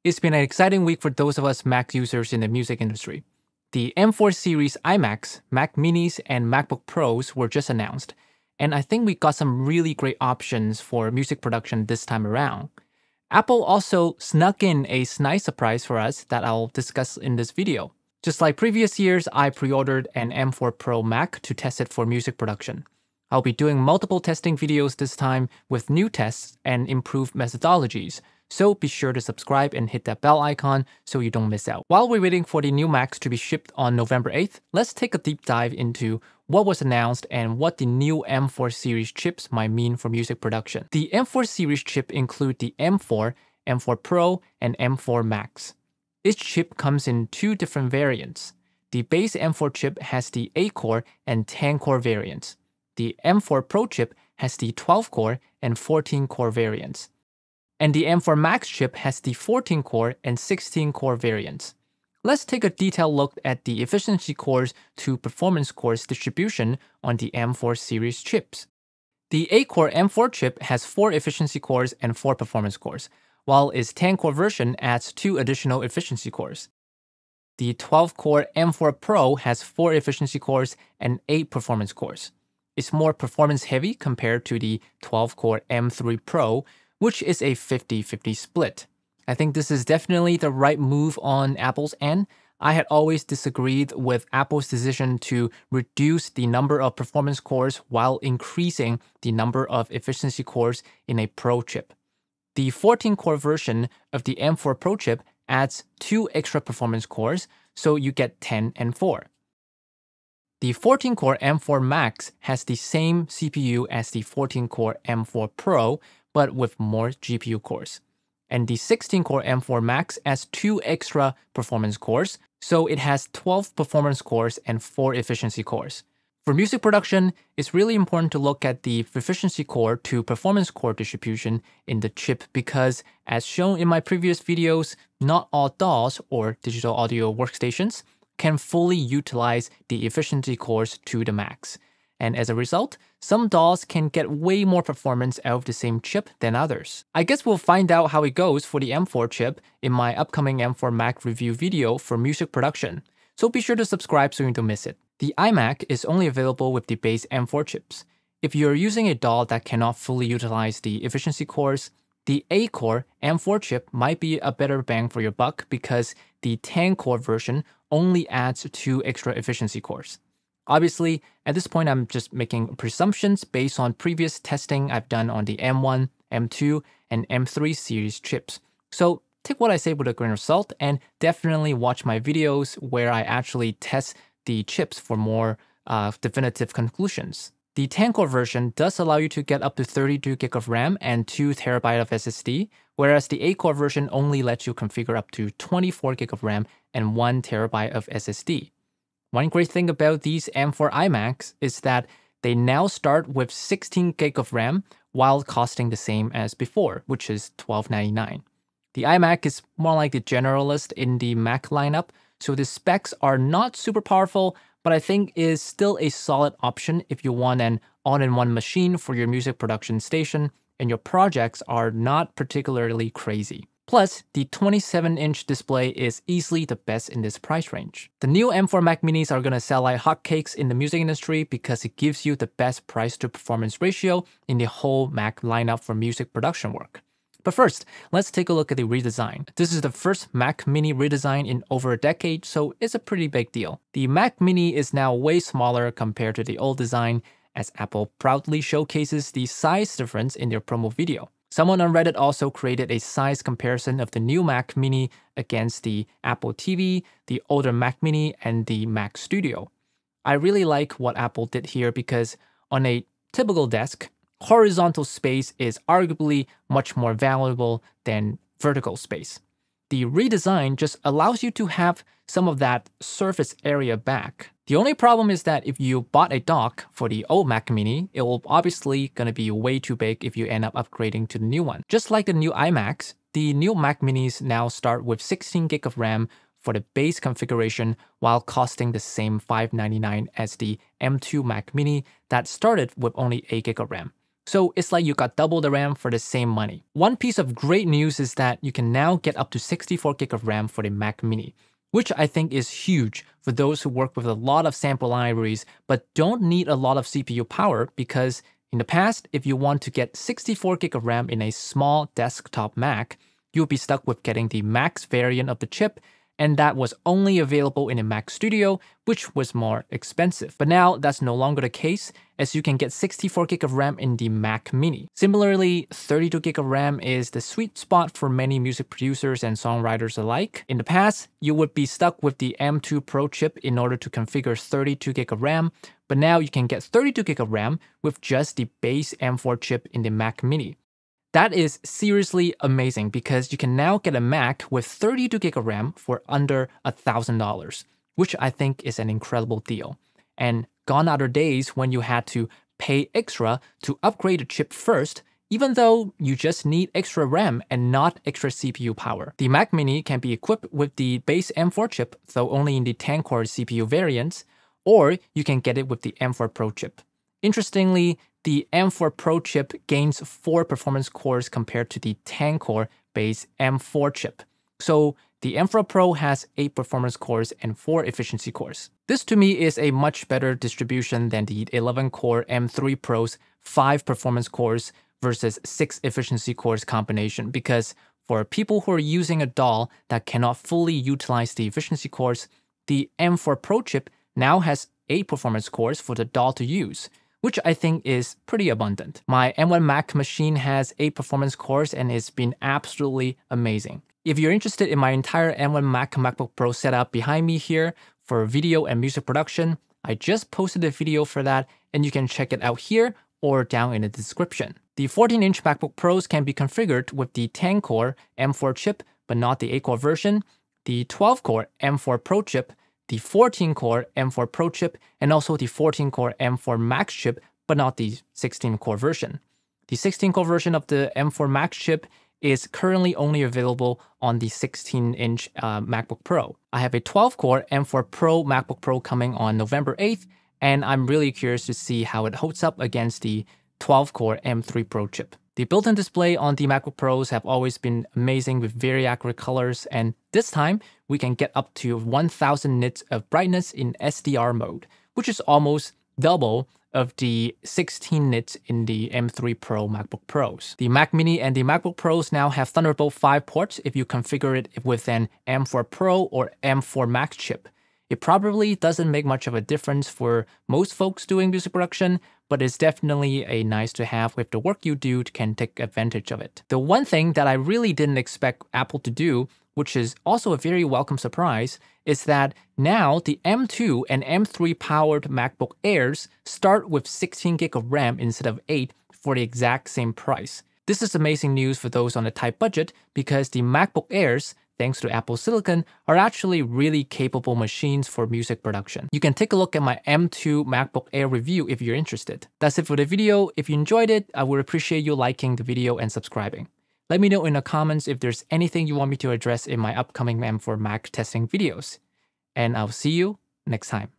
It's been an exciting week for those of us Mac users in the music industry. The M4 series iMacs, Mac Minis, and MacBook Pros were just announced, and I think we got some really great options for music production this time around. Apple also snuck in a nice surprise for us that I'll discuss in this video. Just like previous years, I pre-ordered an M4 Pro Mac to test it for music production. I'll be doing multiple testing videos this time with new tests and improved methodologies, so be sure to subscribe and hit that bell icon so you don't miss out. While we're waiting for the new Macs to be shipped on November 8th, let's take a deep dive into what was announced and what the new M4 series chips might mean for music production. The M4 series chip include the M4, M4 Pro, and M4 Max. Each chip comes in two different variants. The base M4 chip has the 8-core and 10-core variants. The M4 Pro chip has the 12-core and 14-core variants. And the M4 Max chip has the 14-core and 16-core variants. Let's take a detailed look at the efficiency cores to performance cores distribution on the M4 series chips. The 8-core M4 chip has 4 efficiency cores and 4 performance cores, while its 10-core version adds 2 additional efficiency cores. The 12-core M4 Pro has 4 efficiency cores and 8 performance cores. It's more performance-heavy compared to the 12-core M3 Pro, which is a 50-50 split. I think this is definitely the right move on Apple's end. I had always disagreed with Apple's decision to reduce the number of performance cores while increasing the number of efficiency cores in a Pro chip. The 14-core version of the M4 Pro chip adds 2 extra performance cores, so you get 10 and 4. The 14-core M4 Max has the same CPU as the 14-core M4 Pro, but with more GPU cores. And the 16-core M4 Max adds 2 extra performance cores, so it has 12 performance cores and 4 efficiency cores. For music production, it's really important to look at the efficiency core to performance core distribution in the chip because, as shown in my previous videos, not all DAWs, or digital audio workstations, can fully utilize the efficiency cores to the max. And as a result, some DAWs can get way more performance out of the same chip than others. I guess we'll find out how it goes for the M4 chip in my upcoming M4 Mac review video for music production, so be sure to subscribe so you don't miss it. The iMac is only available with the base M4 chips. If you're using a DAW that cannot fully utilize the efficiency cores, the 8-core M4 chip might be a better bang for your buck because the 10-core version only adds 2 extra efficiency cores. Obviously, at this point, I'm just making presumptions based on previous testing I've done on the M1, M2, and M3 series chips. So take what I say with a grain of salt and definitely watch my videos where I actually test the chips for more definitive conclusions. The 10-core version does allow you to get up to 32 GB of RAM and 2 TB of SSD, whereas the 8-core version only lets you configure up to 24 GB of RAM and 1 TB of SSD. One great thing about these M4 iMacs is that they now start with 16 GB of RAM while costing the same as before, which is $12.99. The iMac is more like the generalist in the Mac lineup, so the specs are not super powerful, but I think is still a solid option if you want an all-in-one machine for your music production station and your projects are not particularly crazy. Plus, the 27-inch display is easily the best in this price range. The new M4 Mac Minis are gonna sell like hotcakes in the music industry because it gives you the best price-to-performance ratio in the whole Mac lineup for music production work. But first, let's take a look at the redesign. This is the first Mac Mini redesign in over a decade, so it's a pretty big deal. The Mac Mini is now way smaller compared to the old design, as Apple proudly showcases the size difference in their promo video. Someone on Reddit also created a size comparison of the new Mac Mini against the Apple TV, the older Mac Mini, and the Mac Studio. I really like what Apple did here because on a typical desk, horizontal space is arguably much more valuable than vertical space. The redesign just allows you to have some of that surface area back. The only problem is that if you bought a dock for the old Mac Mini, it will obviously gonna be way too big if you end up upgrading to the new one. Just like the new iMacs, the new Mac Minis now start with 16 GB of RAM for the base configuration while costing the same $599 as the M2 Mac Mini that started with only 8 GB of RAM. So it's like you got double the RAM for the same money. One piece of great news is that you can now get up to 64 GB of RAM for the Mac Mini, which I think is huge for those who work with a lot of sample libraries but don't need a lot of CPU power, because in the past, if you want to get 64 GB of RAM in a small desktop Mac, you'll be stuck with getting the Max variant of the chip, and that was only available in a Mac Studio, which was more expensive. But now that's no longer the case, as you can get 64 GB of RAM in the Mac Mini. Similarly, 32 GB of RAM is the sweet spot for many music producers and songwriters alike. In the past, you would be stuck with the M2 Pro chip in order to configure 32 GB of RAM, but now you can get 32 GB of RAM with just the base M4 chip in the Mac Mini. That is seriously amazing, because you can now get a Mac with 32 GB of RAM for under $1,000, which I think is an incredible deal. And gone are the days when you had to pay extra to upgrade a chip first, even though you just need extra RAM and not extra CPU power. The Mac Mini can be equipped with the base M4 chip, though only in the 10-core CPU variants, or you can get it with the M4 Pro chip. Interestingly, the M4 Pro chip gains 4 performance cores compared to the 10-core base M4 chip. So the M4 Pro has 8 performance cores and 4 efficiency cores. This to me is a much better distribution than the 11-core M3 Pro's 5 performance cores versus 6 efficiency cores combination, because for people who are using a DAW that cannot fully utilize the efficiency cores, the M4 Pro chip now has 8 performance cores for the DAW to use, which I think is pretty abundant. My M1 Mac machine has 8 performance cores and it's been absolutely amazing. If you're interested in my entire M1 Mac MacBook Pro setup behind me here for video and music production, I just posted a video for that, and you can check it out here or down in the description. The 14-inch MacBook Pros can be configured with the 10-core M4 chip, but not the 8-core version, the 12-core M4 Pro chip, the 14-core M4 Pro chip, and also the 14-core M4 Max chip, but not the 16-core version. The 16-core version of the M4 Max chip is currently only available on the 16-inch MacBook Pro. I have a 12-core M4 Pro MacBook Pro coming on November 8th, and I'm really curious to see how it holds up against the 12-core M3 Pro chip. The built-in display on the MacBook Pros have always been amazing with very accurate colors, and this time we can get up to 1000 nits of brightness in SDR mode, which is almost double of the 16 nits in the M3 Pro MacBook Pros. The Mac Mini and the MacBook Pros now have Thunderbolt 5 ports if you configure it with an M4 Pro or M4 Max chip. It probably doesn't make much of a difference for most folks doing music production, but it's definitely a nice to have if the work you do can take advantage of it. The one thing that I really didn't expect Apple to do, which is also a very welcome surprise, is that now the M2 and M3 powered MacBook Airs start with 16 GB of RAM instead of 8 for the exact same price. This is amazing news for those on a tight budget, because the MacBook Airs, thanks to Apple Silicon, are actually really capable machines for music production. You can take a look at my M2 MacBook Air review if you're interested. That's it for the video. If you enjoyed it, I would appreciate you liking the video and subscribing. Let me know in the comments if there's anything you want me to address in my upcoming M4 Mac testing videos. And I'll see you next time.